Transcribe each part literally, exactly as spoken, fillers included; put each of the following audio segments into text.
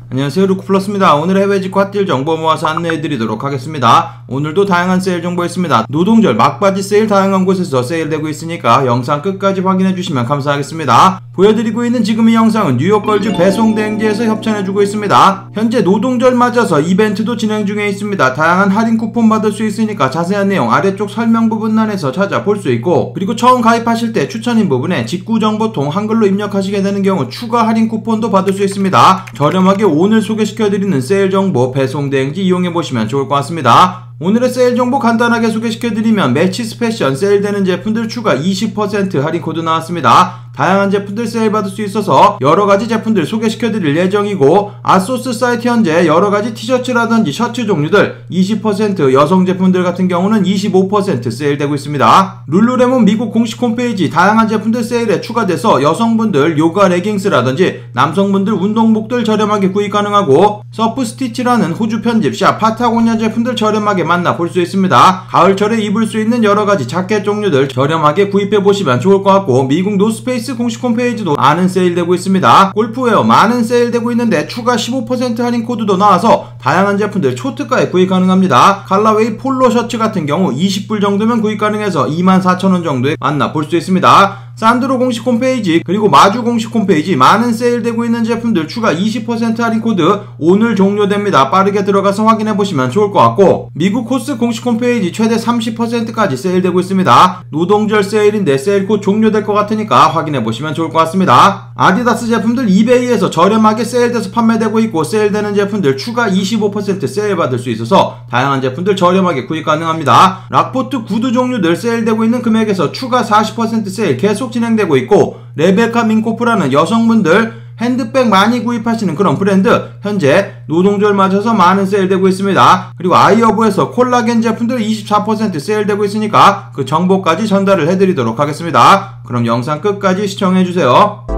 안녕하세요, 루크플러스입니다. 오늘 해외 직구 핫딜 정보 모아서 안내해드리도록 하겠습니다. 오늘도 다양한 세일 정보 있습니다. 노동절 막바지 세일 다양한 곳에서 세일되고 있으니까 영상 끝까지 확인해주시면 감사하겠습니다. 보여드리고 있는 지금 이 영상은 뉴욕걸즈 배송대행지에서 협찬해주고 있습니다. 현재 노동절 맞아서 이벤트도 진행 중에 있습니다. 다양한 할인 쿠폰 받을 수 있으니까 자세한 내용 아래쪽 설명 부분란에서 찾아볼 수 있고, 그리고 처음 가입하실 때 추천인 부분에 직구정보통 한글로 입력하시게 되는 경우 추가 할인 쿠폰도 받을 수 있습니다. 저렴하게 오늘 소개시켜드리는 세일 정보 배송대행지 이용해보시면 좋을 것 같습니다. 오늘의 세일 정보 간단하게 소개시켜드리면 매치스 패션 세일되는 제품들 추가 이십 퍼센트 할인 코드 나왔습니다. 다양한 제품들 세일 받을 수 있어서 여러가지 제품들 소개시켜드릴 예정이고, 아소스 사이트 현재 여러가지 티셔츠라든지 셔츠 종류들 이십 퍼센트, 여성 제품들 같은 경우는 이십오 퍼센트 세일되고 있습니다. 룰루레몬 미국 공식 홈페이지 다양한 제품들 세일에 추가돼서 여성분들 요가 레깅스라든지 남성분들 운동복들 저렴하게 구입 가능하고, 서프스티치라는 호주 편집샵 파타고니아 제품들 저렴하게 만나볼 수 있습니다. 가을철에 입을 수 있는 여러가지 자켓 종류들 저렴하게 구입해보시면 좋을 것 같고, 미국 노스페이스 공식 홈페이지도 많은 세일되고 있습니다. 골프웨어 많은 세일되고 있는데 추가 십오 퍼센트 할인 코드도 나와서 다양한 제품들 초특가에 구입 가능합니다. 칼라웨이 폴로 셔츠 같은 경우 이십 불 정도면 구입 가능해서 이만 사천 원 정도에 만나볼 수 있습니다. 산드로 공식 홈페이지 그리고 마주 공식 홈페이지 많은 세일되고 있는 제품들 추가 이십 퍼센트 할인 코드 오늘 종료됩니다. 빠르게 들어가서 확인해보시면 좋을 것 같고, 미국 코스 공식 홈페이지 최대 삼십 퍼센트까지 세일되고 있습니다. 노동절 세일인데 세일 곧 종료될 것 같으니까 확인해보시면 좋을 것 같습니다. 아디다스 제품들 이베이에서 저렴하게 세일돼서 판매되고 있고, 세일되는 제품들 추가 이십오 퍼센트 세일 받을 수 있어서 다양한 제품들 저렴하게 구입 가능합니다. 락포트 구두 종류들 세일되고 있는 금액에서 추가 사십 퍼센트 세일 계속 진행되고 있고, 레베카 민코프라는 여성분들 핸드백 많이 구입하시는 그런 브랜드 현재 노동절 맞아서 많은 세일되고 있습니다. 그리고 아이어브에서 콜라겐 제품들 이십사 퍼센트 세일되고 있으니까 그 정보까지 전달을 해드리도록 하겠습니다. 그럼 영상 끝까지 시청해주세요.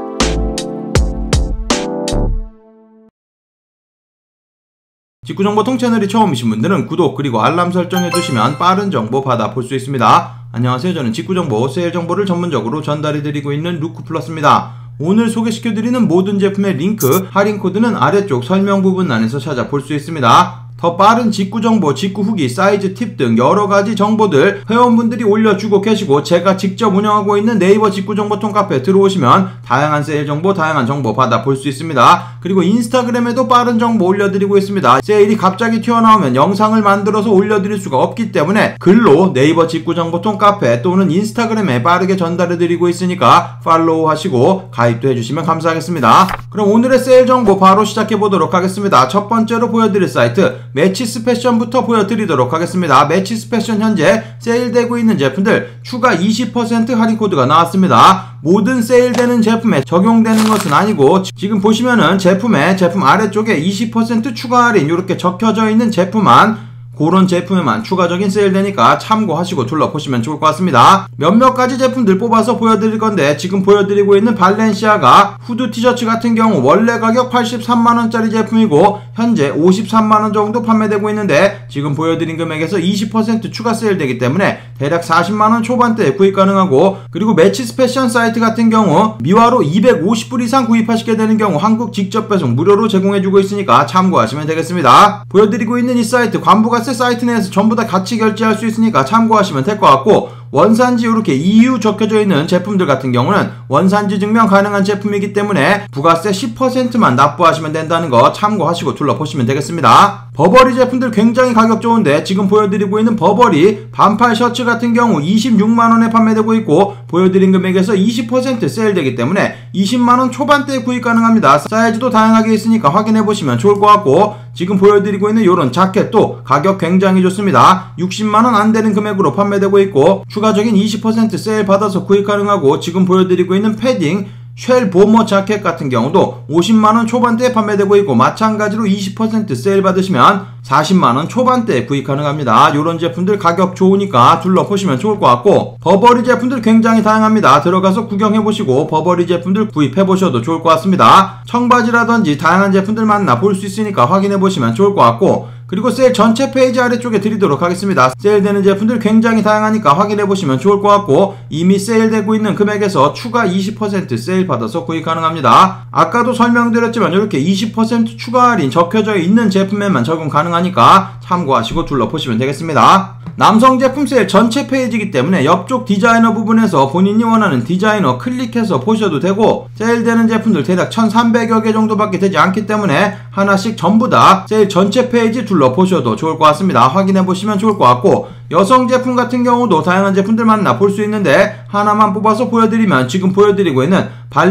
직구정보통 채널이 처음이신 분들은 구독 그리고 알람 설정해두시면 빠른 정보 받아볼 수 있습니다. 안녕하세요, 저는 직구정보 세일 정보를 전문적으로 전달해드리고 있는 루크플러스입니다. 오늘 소개시켜드리는 모든 제품의 링크, 할인 코드는 아래쪽 설명 부분란에서 찾아볼 수 있습니다. 더 빠른 직구정보, 직구 후기, 사이즈 팁 등 여러가지 정보들 회원분들이 올려주고 계시고, 제가 직접 운영하고 있는 네이버 직구정보통 카페 들어오시면 다양한 세일 정보, 다양한 정보 받아볼 수 있습니다. 그리고 인스타그램에도 빠른 정보 올려드리고 있습니다. 세일이 갑자기 튀어나오면 영상을 만들어서 올려드릴 수가 없기 때문에 글로 네이버 직구정보통 카페 또는 인스타그램에 빠르게 전달해드리고 있으니까 팔로우 하시고 가입도 해주시면 감사하겠습니다. 그럼 오늘의 세일 정보 바로 시작해보도록 하겠습니다. 첫 번째로 보여드릴 사이트 매치스 패션부터 보여드리도록 하겠습니다. 매치스 패션 현재 세일되고 있는 제품들 추가 이십 퍼센트 할인 코드가 나왔습니다. 모든 세일되는 제품에 적용되는 것은 아니고, 지금 보시면은 제품에 제품 아래쪽에 이십 퍼센트 추가 할인 이렇게 적혀져 있는 제품만, 그런 제품에만 추가적인 세일되니까 참고하시고 둘러보시면 좋을 것 같습니다. 몇몇 가지 제품들 뽑아서 보여드릴 건데, 지금 보여드리고 있는 발렌시아가 후드 티셔츠 같은 경우 원래 가격 팔십삼만 원짜리 제품이고 현재 오십삼만 원 정도 판매되고 있는데, 지금 보여드린 금액에서 이십 퍼센트 추가 세일되기 때문에 대략 사십만 원 초반대에 구입 가능하고, 그리고 매치스 패션 사이트 같은 경우 미화로 이백오십 불 이상 구입하시게 되는 경우 한국 직접 배송 무료로 제공해주고 있으니까 참고하시면 되겠습니다. 보여드리고 있는 이 사이트 관부가 사이트 내에서 전부 다 같이 결제할 수 있으니까 참고하시면 될 것 같고, 원산지 이렇게 이유 적혀져 있는 제품들 같은 경우는 원산지 증명 가능한 제품이기 때문에 부가세 십 퍼센트만 납부하시면 된다는 거 참고하시고 둘러보시면 되겠습니다. 버버리 제품들 굉장히 가격 좋은데, 지금 보여드리고 있는 버버리 반팔 셔츠 같은 경우 이십육만 원에 판매되고 있고, 보여드린 금액에서 이십 퍼센트 세일되기 때문에 이십만 원 초반대에 구입 가능합니다. 사이즈도 다양하게 있으니까 확인해보시면 좋을 것 같고, 지금 보여드리고 있는 이런 자켓도 가격 굉장히 좋습니다. 육십만 원 안 되는 금액으로 판매되고 있고, 추가적인 이십 퍼센트 세일 받아서 구입 가능하고, 지금 보여드리고 있는 패딩 쉘 보머 자켓 같은 경우도 오십만 원 초반대에 판매되고 있고, 마찬가지로 이십 퍼센트 세일 받으시면 사십만 원 초반대에 구입 가능합니다. 이런 제품들 가격 좋으니까 둘러보시면 좋을 것 같고, 버버리 제품들 굉장히 다양합니다. 들어가서 구경해보시고 버버리 제품들 구입해보셔도 좋을 것 같습니다. 청바지라든지 다양한 제품들 만나 볼 수 있으니까 확인해보시면 좋을 것 같고, 그리고 세일 전체 페이지 아래쪽에 드리도록 하겠습니다. 세일되는 제품들 굉장히 다양하니까 확인해보시면 좋을 것 같고, 이미 세일되고 있는 금액에서 추가 이십 퍼센트 세일 받아서 구입 가능합니다. 아까도 설명드렸지만 이렇게 이십 퍼센트 추가 할인 적혀져 있는 제품에만 적용 가능하니까 참고하시고 둘러보시면 되겠습니다. 남성 제품 세일 전체 페이지이기 때문에 옆쪽 디자이너 부분에서 본인이 원하는 디자이너 클릭해서 보셔도 되고, 세일되는 제품들 대략 천삼백여 개 정도밖에 되지 않기 때문에 하나씩 전부 다 세일 전체 페이지 둘러보셔도 좋을 것 같습니다. 확인해보시면 좋을 것 같고, 여성 제품 같은 경우도 다양한 제품들 만나 볼 수 있는데 하나만 뽑아서 보여드리면 지금 보여드리고 있는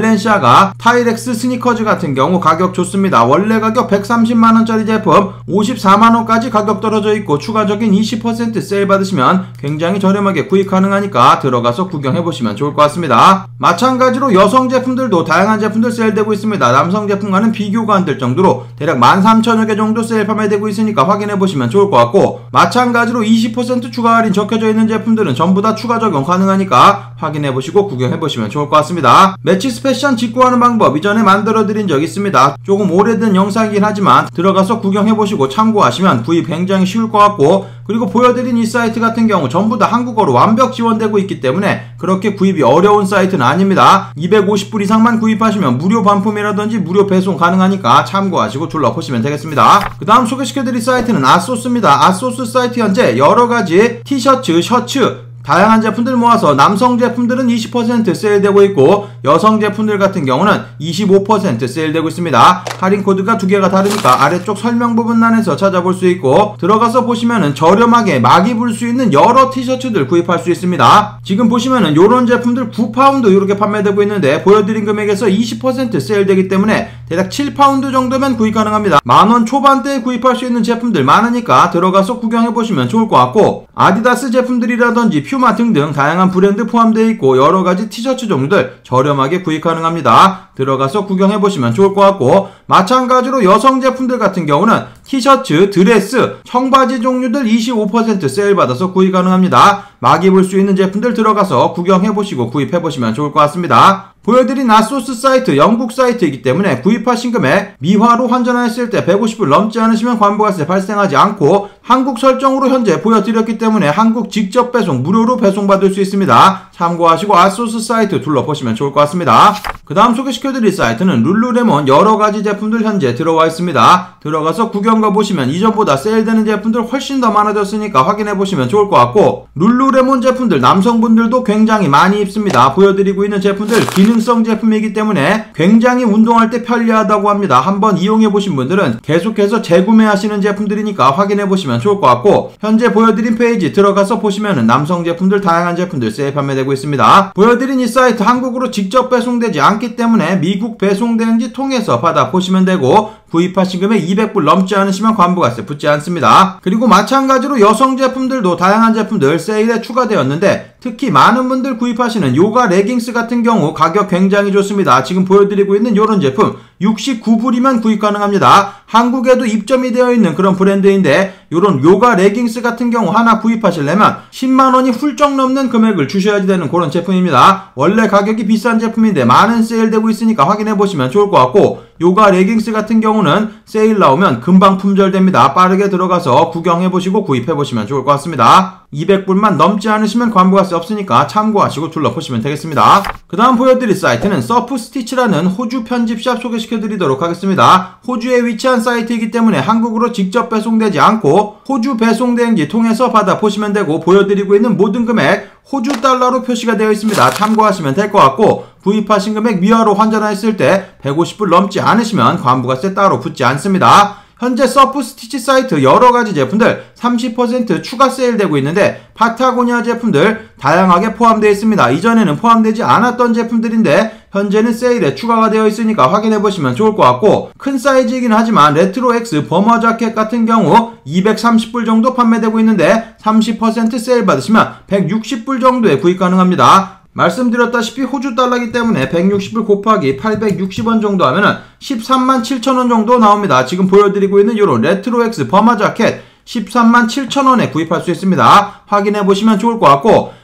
발렌시아가 타이렉스 스니커즈 같은 경우 가격 좋습니다. 원래 가격 백삼십만 원짜리 제품 오십사만 원까지 가격 떨어져 있고 추가적인 이십 퍼센트 세일 받으시면 굉장히 저렴하게 구입 가능하니까 들어가서 구경해보시면 좋을 것 같습니다. 마찬가지로 여성 제품들도 다양한 제품들 세일되고 있습니다. 남성 제품과는 비교가 안 될 정도로 대략 만 삼천여 개 정도 세일 판매되고 있으니까 확인해보시면 좋을 것 같고, 마찬가지로 이십 퍼센트 추가 할인 적혀져 있는 제품들은 전부 다 추가 적용 가능하니까 확인해보시고 구경해보시면 좋을 것 같습니다. 매치스 패션 직구하는 방법 이전에 만들어드린 적 있습니다. 조금 오래된 영상이긴 하지만 들어가서 구경해보시고 참고하시면 구입 굉장히 쉬울 것 같고, 그리고 보여드린 이 사이트 같은 경우 전부 다 한국어로 완벽 지원되고 있기 때문에 그렇게 구입이 어려운 사이트는 아닙니다. 이백오십 불 이상만 구입하시면 무료 반품이라든지 무료 배송 가능하니까 참고하시고 둘러보시면 되겠습니다. 그 다음 소개시켜드릴 사이트는 아소스입니다. 아소스 사이트 현재 여러가지 티셔츠, 셔츠 다양한 제품들 모아서 남성 제품들은 이십 퍼센트 세일되고 있고, 여성 제품들 같은 경우는 이십오 퍼센트 세일되고 있습니다. 할인 코드가 두 개가 다르니까 아래쪽 설명 부분란에서 찾아볼 수 있고, 들어가서 보시면은 저렴하게 막 입을 수 있는 여러 티셔츠들 구입할 수 있습니다. 지금 보시면은 요런 제품들 구 파운드 이렇게 판매되고 있는데 보여드린 금액에서 이십 퍼센트 세일되기 때문에 대략 칠 파운드 정도면 구입 가능합니다. 만원 초반대에 구입할 수 있는 제품들 많으니까 들어가서 구경해보시면 좋을 것 같고, 아디다스 제품들이라든지 퓨마 등등 다양한 브랜드 포함되어 있고 여러가지 티셔츠 종류들 저렴하게 구입 가능합니다. 들어가서 구경해보시면 좋을 것 같고, 마찬가지로 여성 제품들 같은 경우는 티셔츠, 드레스, 청바지 종류들 이십오 퍼센트 세일 받아서 구입 가능합니다. 막 입을 수 있는 제품들 들어가서 구경해보시고 구입해보시면 좋을 것 같습니다. 보여드린 아소스 사이트 영국 사이트이기 때문에 구입하신 금액 미화로 환전하였을 때 백오십 불 넘지 않으시면 관부가세 발생하지 않고, 한국 설정으로 현재 보여드렸기 때문에 한국 직접 배송 무료로 배송받을 수 있습니다. 참고하시고 아소스 사이트 둘러보시면 좋을 것 같습니다. 그 다음 소개시켜드릴 사이트는 룰루레몬 여러가지 제품들 현재 들어와 있습니다. 들어가서 구경 가보시면 이전보다 세일되는 제품들 훨씬 더 많아졌으니까 확인해보시면 좋을 것 같고, 룰루레몬 제품들 남성분들도 굉장히 많이 입습니다. 보여드리고 있는 제품들 기능성 제품이기 때문에 굉장히 운동할 때 편리하다고 합니다. 한번 이용해보신 분들은 계속해서 재구매하시는 제품들이니까 확인해보시면 좋을 것 같고, 현재 보여드린 페이지 들어가서 보시면은 남성 제품들 다양한 제품들 세일 판매되고 있습니다. 보여드린 이 사이트 한국으로 직접 배송되지 않기 때문에 미국 배송 대행지 통해서 받아보시면 되고, 구입하신 금액 이백 불 넘지 않으시면 관부가세 붙지 않습니다. 그리고 마찬가지로 여성 제품들도 다양한 제품들 세일에 추가되었는데, 특히 많은 분들 구입하시는 요가 레깅스 같은 경우 가격 굉장히 좋습니다. 지금 보여드리고 있는 요런 제품 육십구 불이면 구입 가능합니다. 한국에도 입점이 되어 있는 그런 브랜드인데, 요런 요가 레깅스 같은 경우 하나 구입하시려면 십만 원이 훌쩍 넘는 금액을 주셔야 되는 그런 제품입니다. 원래 가격이 비싼 제품인데 많은 세일되고 있으니까 확인해보시면 좋을 것 같고, 요가 레깅스 같은 경우는 세일 나오면 금방 품절됩니다. 빠르게 들어가서 구경해보시고 구입해보시면 좋을 것 같습니다. 이백 불만 넘지 않으시면 관부가세 없으니까 참고하시고 둘러보시면 되겠습니다. 그 다음 보여드릴 사이트는 서프스티치라는 호주 편집샵 소개시켜드리도록 하겠습니다. 호주에 위치한 사이트이기 때문에 한국으로 직접 배송되지 않고 호주 배송대행지 통해서 받아보시면 되고, 보여드리고 있는 모든 금액 호주 달러로 표시가 되어 있습니다. 참고하시면 될 것 같고, 구입하신 금액 미화로 환전하였을 때 백오십 불 넘지 않으시면 관부가세 따로 붙지 않습니다. 현재 서프스티치 사이트 여러가지 제품들 삼십 퍼센트 추가 세일되고 있는데 파타고니아 제품들 다양하게 포함되어 있습니다. 이전에는 포함되지 않았던 제품들인데 현재는 세일에 추가가 되어 있으니까 확인해보시면 좋을 것 같고, 큰 사이즈이긴 하지만 레트로 X 버머 자켓 같은 경우 이백삼십 불 정도 판매되고 있는데 삼십 퍼센트 세일 받으시면 백육십 불 정도에 구입 가능합니다. 말씀드렸다시피 호주 달러이기 때문에 백육십 불 곱하기 팔백육십 원 정도 하면은 십삼만 칠천 원 정도 나옵니다. 지금 보여드리고 있는 요런 레트로 X 버머 자켓 십삼만 칠천 원에 구입할 수 있습니다. 확인해보시면 좋을 것 같고,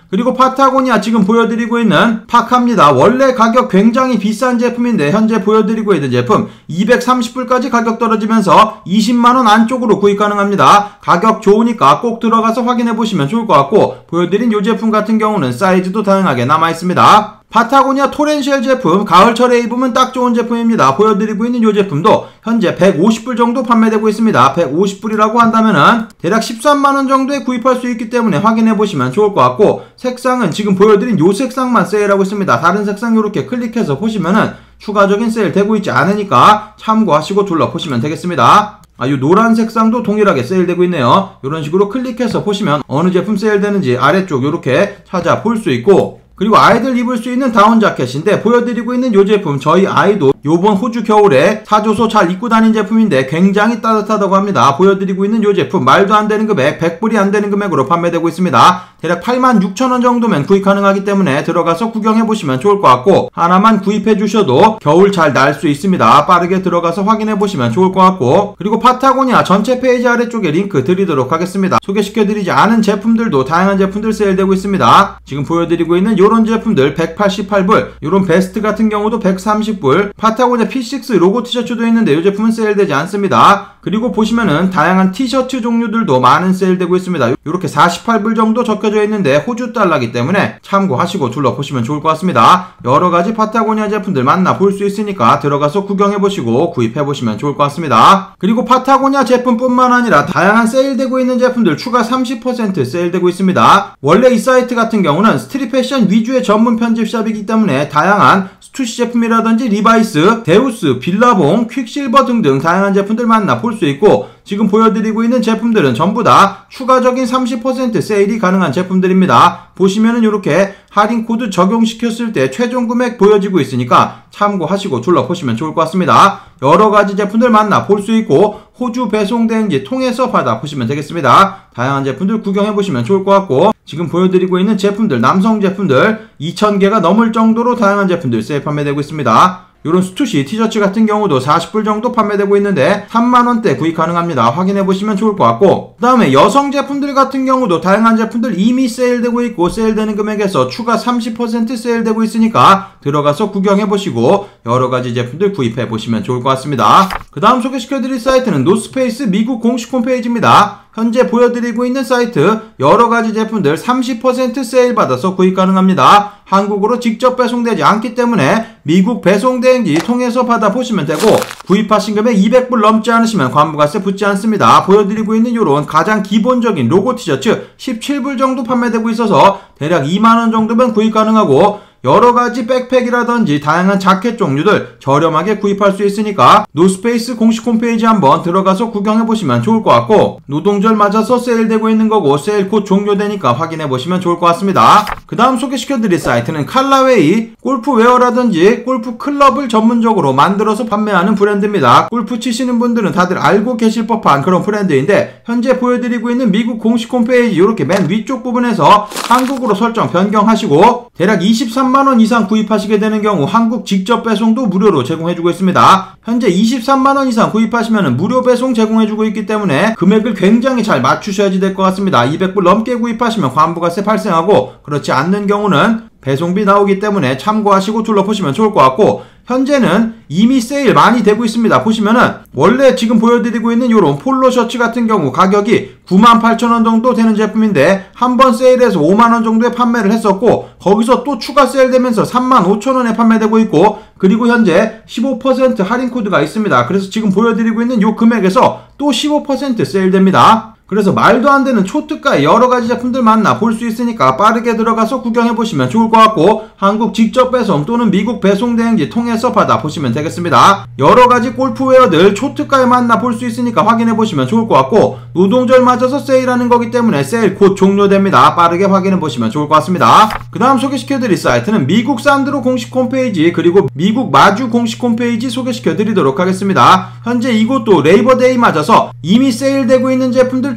그리고 파타고니아 지금 보여드리고 있는 파카입니다. 원래 가격 굉장히 비싼 제품인데 현재 보여드리고 있는 제품 이백삼십 불까지 가격 떨어지면서 이십만 원 안쪽으로 구입 가능합니다. 가격 좋으니까 꼭 들어가서 확인해 보시면 좋을 것 같고, 보여드린 이 제품 같은 경우는 사이즈도 다양하게 남아있습니다. 파타고니아 토렌쉘 제품 가을철에 입으면 딱 좋은 제품입니다. 보여드리고 있는 이 제품도 현재 백오십 불 정도 판매되고 있습니다. 백오십 불이라고 한다면은 대략 십삼만 원 정도에 구입할 수 있기 때문에 확인해 보시면 좋을 것 같고, 색상은 지금 보여드린 이 색상만 세일하고 있습니다. 다른 색상 이렇게 클릭해서 보시면은 추가적인 세일 되고 있지 않으니까 참고하시고 둘러보시면 되겠습니다. 아, 이 노란 색상도 동일하게 세일되고 있네요. 이런 식으로 클릭해서 보시면 어느 제품 세일되는지 아래쪽 이렇게 찾아볼 수 있고, 그리고 아이들 입을 수 있는 다운 자켓인데 보여드리고 있는 이 제품 저희 아이도 요번 호주 겨울에 사줘서 잘 입고 다닌 제품인데 굉장히 따뜻하다고 합니다. 보여드리고 있는 이 제품 말도 안 되는 금액, 백 불이 안 되는 금액으로 판매되고 있습니다. 대략 팔만 육천 원 정도면 구입 가능하기 때문에 들어가서 구경해보시면 좋을 것 같고, 하나만 구입해주셔도 겨울 잘 날 수 있습니다. 빠르게 들어가서 확인해보시면 좋을 것 같고, 그리고 파타고니아 전체 페이지 아래쪽에 링크 드리도록 하겠습니다. 소개시켜드리지 않은 제품들도 다양한 제품들 세일되고 있습니다. 지금 보여드리고 있는 요런 제품들 백팔십팔 불, 요런 베스트 같은 경우도 백삼십 불, 파타고니아 피 식스 로고 티셔츠도 있는데 이 제품은 세일되지 않습니다. 그리고 보시면은 다양한 티셔츠 종류들도 많은 세일되고 있습니다. 이렇게 사십팔 불 정도 적혀져 있는데 호주 달러기 때문에 참고하시고 둘러보시면 좋을 것 같습니다. 여러가지 파타고니아 제품들 만나볼 수 있으니까 들어가서 구경해보시고 구입해보시면 좋을 것 같습니다. 그리고 파타고니아 제품뿐만 아니라 다양한 세일되고 있는 제품들 추가 삼십 퍼센트 세일되고 있습니다. 원래 이 사이트 같은 경우는 스트릿 패션 위주의 전문 편집샵이기 때문에 다양한 스투시 제품이라든지 리바이스, 데우스, 빌라봉, 퀵실버 등등 다양한 제품들 만나볼 수 있고, 지금 보여드리고 있는 제품들은 전부 다 추가적인 삼십 퍼센트 세일이 가능한 제품들입니다. 보시면은 이렇게 할인 코드 적용시켰을 때 최종 금액 보여지고 있으니까 참고하시고 둘러보시면 좋을 것 같습니다. 여러가지 제품들 만나볼 수 있고, 호주 배송 대행지 통해서 받아보시면 되겠습니다. 다양한 제품들 구경해보시면 좋을 것 같고, 지금 보여드리고 있는 제품들, 남성 제품들 이천 개가 넘을 정도로 다양한 제품들 세일 판매되고 있습니다. 요런 스투시 티셔츠 같은 경우도 사십 불 정도 판매되고 있는데 삼만 원대 구입 가능합니다. 확인해보시면 좋을 것 같고, 그 다음에 여성 제품들 같은 경우도 다양한 제품들 이미 세일되고 있고, 세일되는 금액에서 추가 삼십 퍼센트 세일되고 있으니까 들어가서 구경해보시고 여러가지 제품들 구입해보시면 좋을 것 같습니다. 그 다음 소개시켜드릴 사이트는 노스페이스 미국 공식 홈페이지입니다. 현재 보여드리고 있는 사이트 여러가지 제품들 삼십 퍼센트 세일 받아서 구입 가능합니다. 한국으로 직접 배송되지 않기 때문에 미국 배송대행지 통해서 받아보시면 되고, 구입하신 금액 이백 불 넘지 않으시면 관부가세 붙지 않습니다. 보여드리고 있는 요런 가장 기본적인 로고 티셔츠 십칠 불 정도 판매되고 있어서 대략 이만 원 정도면 구입 가능하고, 여러가지 백팩이라든지 다양한 자켓 종류들 저렴하게 구입할 수 있으니까 노스페이스 공식 홈페이지 한번 들어가서 구경해보시면 좋을 것 같고, 노동절 맞아서 세일되고 있는 거고 세일 곧 종료되니까 확인해보시면 좋을 것 같습니다. 그 다음 소개시켜드릴 사이트는 칼라웨이, 골프웨어라든지 골프 클럽을 전문적으로 만들어서 판매하는 브랜드입니다. 골프 치시는 분들은 다들 알고 계실 법한 그런 브랜드인데, 현재 보여드리고 있는 미국 공식 홈페이지 이렇게 맨 위쪽 부분에서 한국으로 설정 변경하시고 대략 이십삼만 원 이상 구입하시게 되는 경우 한국 직접 배송도 무료로 제공해주고 있습니다. 현재 이십삼만 원 이상 구입하시면 무료 배송 제공해주고 있기 때문에 금액을 굉장히 잘 맞추셔야지 될 것 같습니다. 이백 불 넘게 구입하시면 관부가세 발생하고, 그렇지 않는 경우는 배송비 나오기 때문에 참고하시고 둘러보시면 좋을 것 같고, 현재는 이미 세일 많이 되고 있습니다. 보시면은 원래 지금 보여드리고 있는 요런 폴로 셔츠 같은 경우 가격이 구만 팔천 원 정도 되는 제품인데 한번 세일해서 오만 원 정도에 판매를 했었고, 거기서 또 추가 세일되면서 삼만 오천 원에 판매되고 있고, 그리고 현재 십오 퍼센트 할인 코드가 있습니다. 그래서 지금 보여드리고 있는 요 금액에서 또 십오 퍼센트 세일됩니다. 그래서 말도 안 되는 초특가의 여러가지 제품들 만나 볼 수 있으니까 빠르게 들어가서 구경해보시면 좋을 것 같고, 한국 직접 배송 또는 미국 배송 대행지 통해서 받아보시면 되겠습니다. 여러가지 골프웨어들 초특가에 만나 볼 수 있으니까 확인해보시면 좋을 것 같고, 노동절 맞아서 세일하는 거기 때문에 세일 곧 종료됩니다. 빠르게 확인해보시면 좋을 것 같습니다. 그 다음 소개시켜드릴 사이트는 미국 산드로 공식 홈페이지 그리고 미국 마주 공식 홈페이지 소개시켜드리도록 하겠습니다. 현재 이곳도 레이버데이 맞아서 이미 세일되고 있는 제품들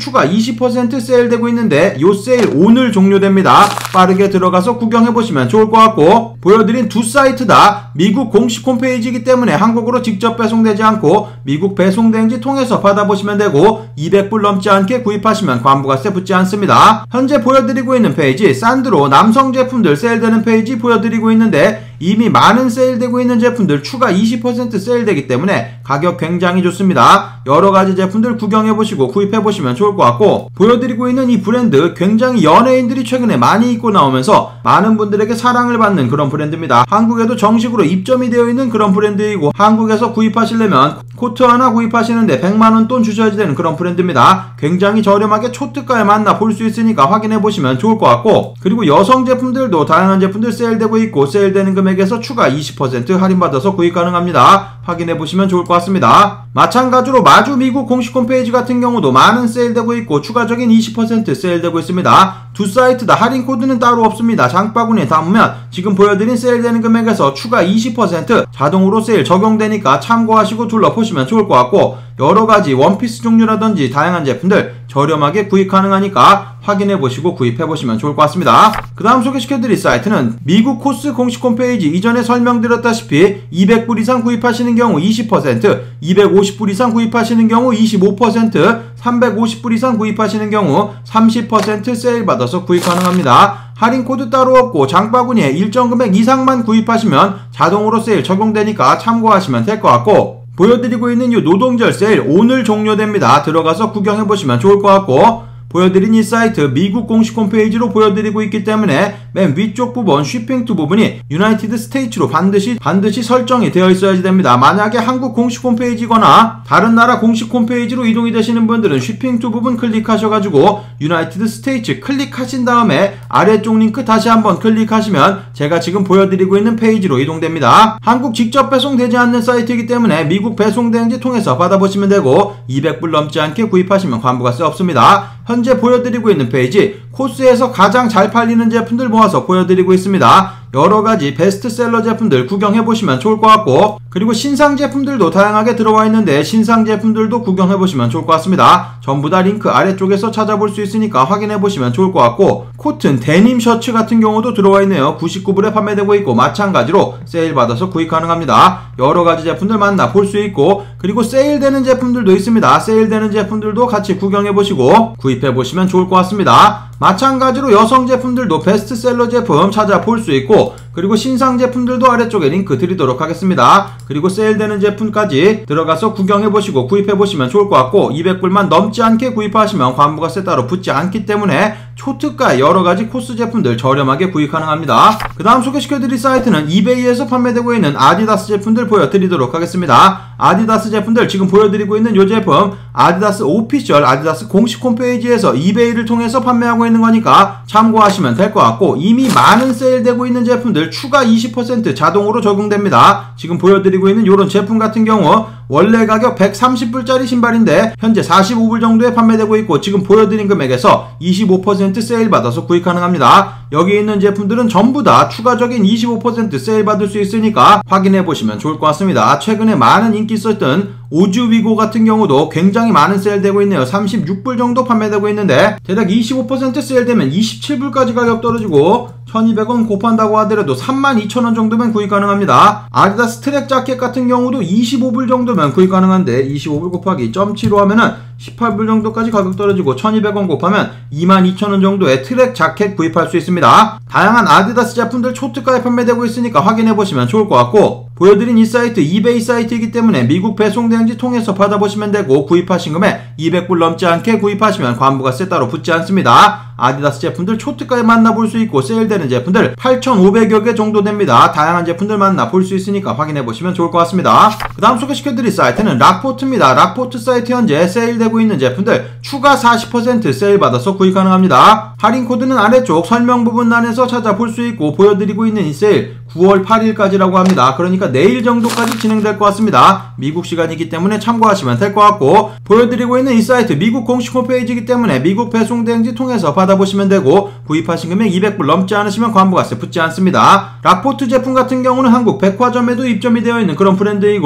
추가 이십 퍼센트 세일되고 있는데 요 세일 오늘 종료됩니다. 빠르게 들어가서 구경해보시면 좋을 것 같고, 보여드린 두 사이트 다 미국 공식 홈페이지이기 때문에 한국으로 직접 배송되지 않고 미국 배송대행지 통해서 받아보시면 되고, 이백 불 넘지 않게 구입하시면 관부가세 붙지 않습니다. 현재 보여드리고 있는 페이지 산드로 남성 제품들 세일되는 페이지 보여드리고 있는데, 이미 많은 세일되고 있는 제품들 추가 이십 퍼센트 세일되기 때문에 가격 굉장히 좋습니다. 여러가지 제품들 구경해보시고 구입해보시면 좋을 것 같고, 보여드리고 있는 이 브랜드 굉장히 연예인들이 최근에 많이 입고 나오면서 많은 분들에게 사랑을 받는 그런 브랜드입니다. 한국에도 정식으로 입점이 되어 있는 그런 브랜드이고, 한국에서 구입하시려면 코트 하나 구입하시는데 백만 원 돈 주셔야 되는 그런 브랜드입니다. 굉장히 저렴하게 초특가에 만나볼 수 있으니까 확인해보시면 좋을 것 같고, 그리고 여성 제품들도 다양한 제품들 세일되고 있고, 세일되는 금액에서 추가 이십 퍼센트 할인받아서 구입 가능합니다. 확인해보시면 좋을 것 같습니다. 마찬가지로 마주 미국 공식 홈페이지 같은 경우도 많은 세일되고 있고 추가적인 이십 퍼센트 세일되고 있습니다. 두 사이트 다 할인 코드는 따로 없습니다. 장바구니에 담으면 지금 보여드린 세일되는 금액에서 추가 이십 퍼센트 자동으로 세일 적용되니까 참고하시고 둘러보시면 좋을 것 같고, 여러가지 원피스 종류라든지 다양한 제품들 저렴하게 구입 가능하니까 확인해보시고 구입해보시면 좋을 것 같습니다. 그 다음 소개시켜드릴 사이트는 미국 코스 공식 홈페이지, 이전에 설명드렸다시피 이백 불 이상 구입하시는 경우 이십 퍼센트, 이백오십 불 이상 구입하시는 경우 이십오 퍼센트, 삼백오십 불 이상 구입하시는 경우 삼십 퍼센트 세일 받아서 구입 가능합니다. 할인 코드 따로 없고 장바구니에 일정 금액 이상만 구입하시면 자동으로 세일 적용되니까 참고하시면 될 것 같고, 보여드리고 있는 이 노동절 세일 오늘 종료됩니다. 들어가서 구경해보시면 좋을 것 같고, 보여드린 이 사이트 미국 공식 홈페이지로 보여드리고 있기 때문에 맨 위쪽 부분 쉬핑 투 부분이 유나이티드 스테이츠로 반드시 반드시 설정이 되어 있어야지 됩니다. 만약에 한국 공식 홈페이지거나 다른 나라 공식 홈페이지로 이동이 되시는 분들은 쉬핑 투 부분 클릭하셔가지고 유나이티드 스테이츠 클릭하신 다음에 아래쪽 링크 다시 한번 클릭하시면 제가 지금 보여드리고 있는 페이지로 이동됩니다. 한국 직접 배송되지 않는 사이트이기 때문에 미국 배송대행지 통해서 받아보시면 되고, 이백 불 넘지 않게 구입하시면 관부가세 없습니다. 현재 보여드리고 있는 페이지 코스에서 가장 잘 팔리는 제품들 모아서 보여드리고 있습니다. 여러가지 베스트셀러 제품들 구경해보시면 좋을 것 같고, 그리고 신상 제품들도 다양하게 들어와 있는데 신상 제품들도 구경해보시면 좋을 것 같습니다. 전부 다 링크 아래쪽에서 찾아볼 수 있으니까 확인해보시면 좋을 것 같고, 코튼 데님 셔츠 같은 경우도 들어와 있네요. 구십구 불에 판매되고 있고 마찬가지로 세일 받아서 구입 가능합니다. 여러가지 제품들 만나볼 수 있고, 그리고 세일되는 제품들도 있습니다. 세일되는 제품들도 같이 구경해보시고 구입해보시면 좋을 것 같습니다. 마찬가지로 여성 제품들도 베스트셀러 제품 찾아볼 수 있고, 그리고 신상 제품들도 아래쪽에 링크 드리도록 하겠습니다. 그리고 세일되는 제품까지 들어가서 구경해보시고 구입해보시면 좋을 것 같고, 이백 불만 넘지 않게 구입하시면 관부가세 따로 붙지 않기 때문에 초특가 여러가지 코스 제품들 저렴하게 구입 가능합니다. 그 다음 소개시켜드릴 사이트는 이베이에서 판매되고 있는 아디다스 제품들 보여드리도록 하겠습니다. 아디다스 제품들 지금 보여드리고 있는 이 제품 아디다스 오피셜 아디다스 공식 홈페이지에서 이베이를 통해서 판매하고 있는 거니까 참고하시면 될 것 같고, 이미 많은 세일되고 있는 제품들 추가 이십 퍼센트 자동으로 적용됩니다. 지금 보여드리고 있는 이런 제품 같은 경우 원래 가격 백삼십 불짜리 신발인데 현재 사십오 불 정도에 판매되고 있고, 지금 보여드린 금액에서 이십오 퍼센트 세일 받아서 구입 가능합니다. 여기 있는 제품들은 전부 다 추가적인 이십오 퍼센트 세일 받을 수 있으니까 확인해보시면 좋을 것 같습니다. 최근에 많은 인기 있었던 오즈 위고 같은 경우도 굉장히 많은 세일되고 있네요. 삼십육 불 정도 판매되고 있는데 대략 이십오 퍼센트 세일되면 이십칠 불까지 가격 떨어지고 천이백 원 곱한다고 하더라도 삼만 이천 원 정도면 구입 가능합니다. 아디다스 트랙 자켓 같은 경우도 이십오 불 정도면 구입 가능한데 이십오 불 곱하기 영 점 칠오 하면은 십팔 불 정도까지 가격 떨어지고 천이백 원 곱하면 이만 이천 원 정도의 트랙 자켓 구입할 수 있습니다. 다양한 아디다스 제품들 초특가에 판매되고 있으니까 확인해보시면 좋을 것 같고, 보여드린 이 사이트 이베이 사이트이기 때문에 미국 배송대행지 통해서 받아보시면 되고, 구입하신 금액 이백 불 넘지 않게 구입하시면 관부가세 따로 붙지 않습니다. 아디다스 제품들 초특가에 만나볼 수 있고 세일되는 제품들 팔천오백여 개 정도 됩니다. 다양한 제품들 만나볼 수 있으니까 확인해보시면 좋을 것 같습니다. 그 다음 소개시켜드릴 사이트는 락포트입니다. 락포트 사이트 현재 세일되고 있는 제품들 추가 사십 퍼센트 세일 받아서 구입 가능합니다. 할인 코드는 아래쪽 설명 부분란에서 찾아볼 수 있고, 보여드리고 있는 이 세일 구월 팔일까지라고 합니다. 그러니까 내일 정도까지 진행될 것 같습니다. 미국 시간이기 때문에 참고하시면 될 것 같고, 보여드리고 있는 이 사이트 미국 공식 홈페이지이기 때문에 미국 배송대행지 통해서 받아보시면 되고, 구입하신 금액 이백 불 넘지 않으시면 관부가세 붙지 않습니다. 락포트 제품 같은 경우는 한국 백화점에도 입점이 되어 있는 그런 브랜드이고,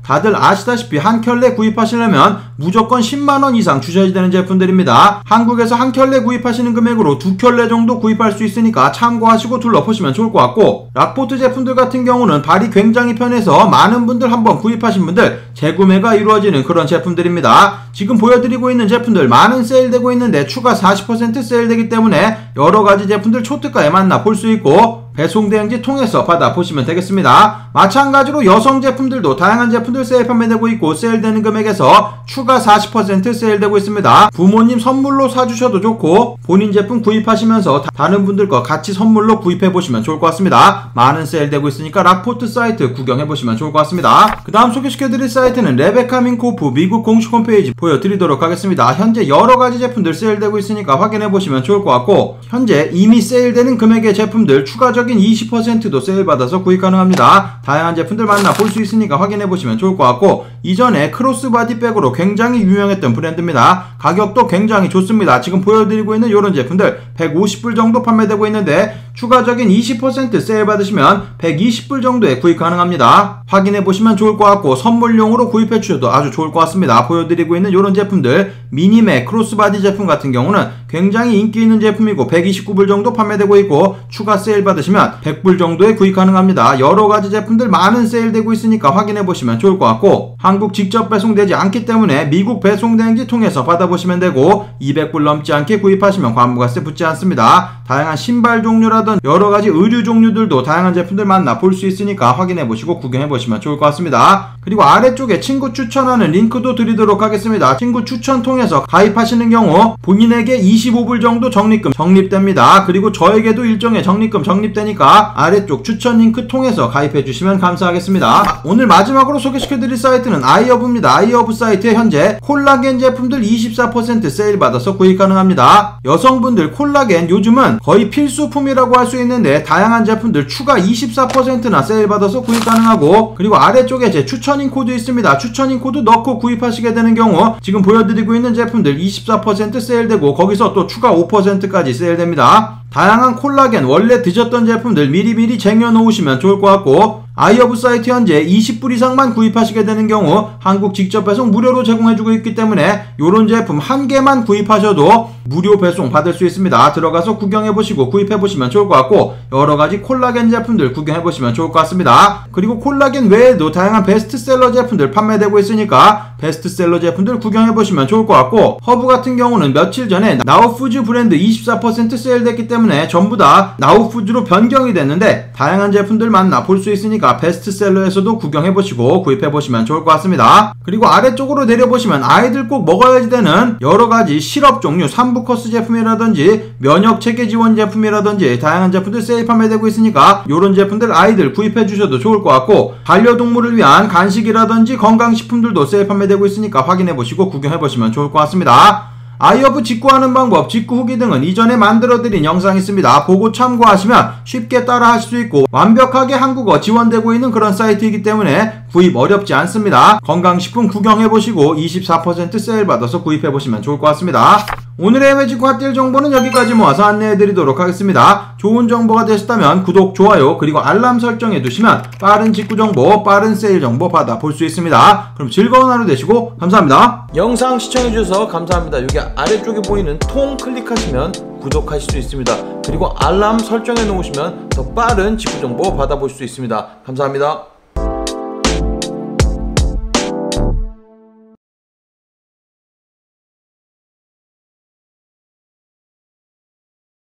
다들 아시다시피 한 켤레 구입하시려면 무조건 십만 원 이상 주셔야 되는 제품들입니다. 한국에서 한 켤레 구입하시는 금액으로 두 켤레 정도 구입할 수 있으니까 참고하시고 둘러보시면 좋을 것 같고, 락포트 제품들 같은 경우는 발이 굉장히 편해서 많은 분들 한번 구입하신 분들 재구매가 이루어지는 그런 제품들입니다. 지금 보여드리고 있는 제품들 많은 세일되고 있는데 추가 사십 퍼센트 세일되기 때문에 여러가지 제품들 초특가에 만나볼 수 있고 배송대행지 통해서 받아보시면 되겠습니다. 마찬가지로 여성 제품들도 다양한 제품들 세일 판매되고 있고 세일되는 금액에서 추가 사십 퍼센트 세일되고 있습니다. 부모님 선물로 사주셔도 좋고 본인 제품 구입하시면서 다른 분들 거 같이 선물로 구입해보시면 좋을 것 같습니다. 많은 세일되고 있으니까 락포트 사이트 구경해보시면 좋을 것 같습니다. 그 다음 소개시켜드릴 사이트는 레베카 민코프 미국 공식 홈페이지 보여드리도록 하겠습니다. 현재 여러가지 제품들 세일되고 있으니까 확인해보시면 좋을 것 같고, 현재 이미 세일되는 금액의 제품들 추가적인 이십 퍼센트도 세일받아서 구입 가능합니다. 다양한 제품들 만나볼 수 있으니까 확인해보시면 좋을 것 같고, 이전에 크로스바디 백으로 굉장히 유명했던 브랜드입니다. 가격도 굉장히 좋습니다. 지금 보여드리고 있는 이런 제품들 백오십 불 정도 판매되고 있는데 추가적인 이십 퍼센트 세일 받으시면 백이십 불 정도에 구입 가능합니다. 확인해보시면 좋을 것 같고 선물용으로 구입해 주셔도 아주 좋을 것 같습니다. 보여드리고 있는 이런 제품들 미니맥 크로스바디 제품 같은 경우는 굉장히 인기 있는 제품이고 백이십구 불 정도 판매되고 있고 추가 세일 받으시면 백 불 정도에 구입 가능합니다. 여러가지 제품들 많은 세일되고 있으니까 확인해보시면 좋을 것 같고, 한국 직접 배송되지 않기 때문에 미국 배송대행지 통해서 받아보시면 되고 이백 불 넘지 않게 구입하시면 관부가세 붙지 않습니다. 다양한 신발 종류라든 여러가지 의류 종류들도 다양한 제품들 만나볼 수 있으니까 확인해보시고 구경해보시면 좋을 것 같습니다. 그리고 아래쪽에 친구 추천하는 링크도 드리도록 하겠습니다. 친구 추천 통해서 가입하시는 경우 본인에게 이십오 불 정도 적립금 적립됩니다. 그리고 저에게도 일종의 적립금 적립되니까 아래쪽 추천 링크 통해서 가입해주시면 감사하겠습니다. 오늘 마지막으로 소개시켜드릴 사이트는 아이허브입니다. 아이허브 사이트에 현재 콜라겐 제품들 이십사 퍼센트 세일 받아서 구입 가능합니다. 여성분들 콜라겐 요즘은 거의 필수품이라고 할 수 있는데 다양한 제품들 추가 이십사 퍼센트나 세일 받아서 구입 가능하고, 그리고 아래쪽에 제 추천인 코드 있습니다. 추천인 코드 넣고 구입하시게 되는 경우 지금 보여드리고 있는 제품들 이십사 퍼센트 세일되고 거기서 또 추가 오 퍼센트까지 세일됩니다. 다양한 콜라겐 원래 드셨던 제품들 미리미리 쟁여놓으시면 좋을 것 같고, 아이허브 사이트 현재 이십 불 이상만 구입하시게 되는 경우 한국 직접 배송 무료로 제공해주고 있기 때문에 요런 제품 한 개만 구입하셔도 무료 배송 받을 수 있습니다. 들어가서 구경해보시고 구입해보시면 좋을 것 같고 여러가지 콜라겐 제품들 구경해보시면 좋을 것 같습니다. 그리고 콜라겐 외에도 다양한 베스트셀러 제품들 판매되고 있으니까 베스트셀러 제품들 구경해보시면 좋을 것 같고, 허브 같은 경우는 며칠 전에 나우푸즈 브랜드 이십사 퍼센트 세일됐기 때문에 전부 다 나우푸즈로 변경이 됐는데 다양한 제품들 만나볼 수 있으니까 베스트셀러에서도 구경해보시고 구입해보시면 좋을 것 같습니다. 그리고 아래쪽으로 내려보시면 아이들 꼭 먹어야지 되는 여러가지 시럽 종류 삼부 코스 제품이라든지 면역체계 지원 제품이라든지 다양한 제품들 세일 판매되고 있으니까 이런 제품들 아이들 구입해주셔도 좋을 것 같고, 반려동물을 위한 간식이라든지 건강식품들도 세일 판매되고 있으니까 확인해보시고 구경해보시면 좋을 것 같습니다. 아이허브 직구하는 방법, 직구 후기 등은 이전에 만들어드린 영상이 있습니다. 보고 참고하시면 쉽게 따라 하실 수 있고 완벽하게 한국어 지원되고 있는 그런 사이트이기 때문에 구입 어렵지 않습니다. 건강식품 구경해보시고 이십사 퍼센트 세일 받아서 구입해보시면 좋을 것 같습니다. 오늘의 해외 직구 핫딜 정보는 여기까지 모아서 안내해드리도록 하겠습니다. 좋은 정보가 되셨다면 구독, 좋아요 그리고 알람 설정해두시면 빠른 직구 정보, 빠른 세일 정보 받아볼 수 있습니다. 그럼 즐거운 하루 되시고 감사합니다. 영상 시청해주셔서 감사합니다. 여기 아래쪽에 보이는 통 클릭하시면 구독하실 수 있습니다. 그리고 알람 설정해 놓으시면 더 빠른 직구 정보 받아볼 수 있습니다. 감사합니다.